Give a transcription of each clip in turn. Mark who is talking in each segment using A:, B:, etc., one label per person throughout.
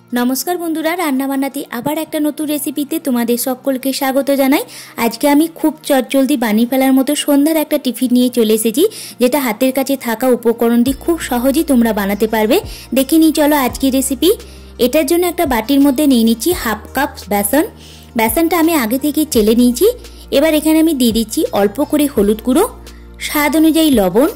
A: नमस्कार बंधुरा रान्ना बान्नाते आबार एक नतून रेसिपिते तुम्हादेर सकलके स्वागत जानाई। आज के आमी खूब चटजल्दी बानिये फेलार मतो सन्ध्यार एक टिफिन निये चले एसेछि जेटा हातेर काछे थाका उपकरण दिये खूब सहजेई तोमरा बानाते पारबे। देखे निई चलो आजकेर रेसिपि। एटार जोन्नो एकटा बाटिर मध्य निये निচ্ছি हाफ कप बेसन। बेसनटा आमी आगे थेके चेले निয়েছি। एबार एखाने आमी दिये दिচ্ছি अल्प करे हलुद गुঁড়ো, स्वाद अनुयायी लवण।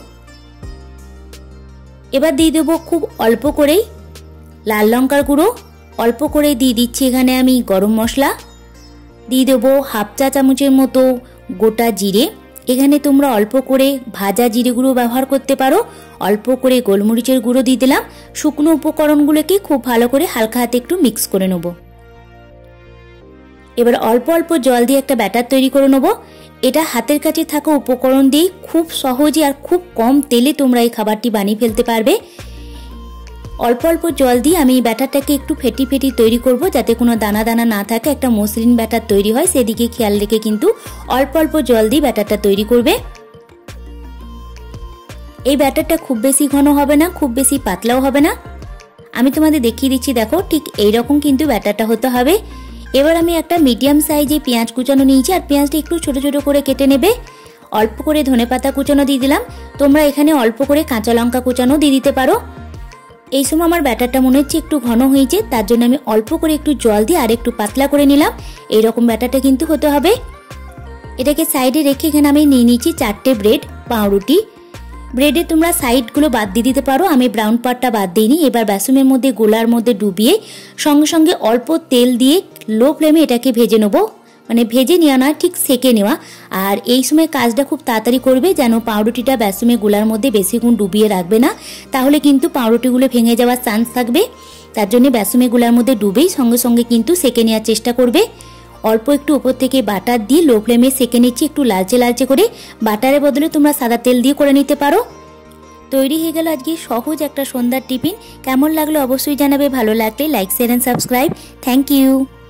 A: एबार दिये देব खूब अल्प करेई लाल लंकार गुঁড়ো, अल्प करे दिए दिচ্ছি एखाने आमी गरम मशला, दिए देব हाफ चा चामचेर मतो गोटा जिरे। एखाने तोमरा अल्प करे भाजा जिरे गुঁড়ো व्यवहार करते पारो। अल्प करे गोलमरिचेर गुঁড়ো दिए दिलाम। शुकनो उपकरणगुलोके खूब भालो करे हालका हाथे एकटु मिक्स करे नेब। एबार अल्प अल्प जल दिए एकटा बैटार तैरी करे नेब। एटा हातेर काछे थाका उपकरण दिए खूब सहजे और खूब कम तेले तोमरा एई खाबारटी बानिये फेलते पारबे। अल्प अल्प जल दिए आमी बैटारटाके एकटू फेटी फेटी तैरी करब जाते कोनो दाना दाना ना थाके, एकटा मसृण बैटार तैरी हय सेदिके खेयाल रेखे किन्तु अल्प अल्प जल दिए बैटारटा तैरी करबे। এই ব্যাটারটা খুব বেশি ঘন হবে না, খুব বেশি পাতলাও হবে না। আমি তোমাদের দেখিয়ে দিচ্ছি, দেখো ঠিক এই রকম কিন্তু ব্যাটারটা হতে হবে। এবার আমি একটা মিডিয়াম সাইজে পেঁয়াজ কুচানো নিয়েছি আর পেঁয়াজটা একটু ছোট ছোট করে কেটে নেবে। অল্প করে ধনেপাতা কুচানো দিয়ে দিলাম। তোমরা এখানে অল্প করে কাঁচা লঙ্কা কুচানো দিয়ে দিতে পারো। এই সময় আমার ব্যাটারটা মনে হচ্ছে একটু ঘন হয়েছে, তার জন্য আমি অল্প করে একটু জল দিয়ে আর একটু পাতলা করে নিলাম। এই রকম ব্যাটারটা কিন্তু হতে হবে। এটাকে সাইডে রেখে এখানে আমি নিয়ে নিয়েছি 4টে ব্রেড পাউরুটি। ব্রেডে তোমরা সাইডগুলো বাদ দিয়ে দিতে পারো, আমি ব্রাউন পার্টটা বাদ দিইনি। এবার বেসনের মধ্যে গোলার মধ্যে ডুবিয়ে সঙ্গে সঙ্গে অল্প তেল দিয়ে লো ফ্লেমে এটাকে ভেজে নেব। মানে ভেজে নেওয়া না, ঠিক সেকে নেওয়া। আর এই সময় কাজটা খুব তাড়াতাড়ি করবে যেন পাউরুটিটা বেসনের গোলার মধ্যে বেশিক্ষণ ডুবিয়ে রাখবে না, তাহলে কিন্তু পাউরুটিগুলো ভেঙে যাওয়ার চান্স থাকবে। তার জন্য বেসনের গোলার মধ্যে ডুবেই সঙ্গে সঙ্গে কিন্তু সেকে নেওয়ার চেষ্টা করবে। অল্প একটু উপর থেকে বাটার দিয়ে লো ফ্লেমে সেকে নিচ্ছি একটু লালচে লালচে করে। বাটারের বদলে তোমরা সাদা তেল দিয়ে করে নিতে পারো। তৈরি হয়ে গেল আজকে সহজ একটা সন্ধ্যার টিফিন। কেমন লাগলো অবশ্যই জানাবে। ভালো লাগলে like share and subscribe. Thank you.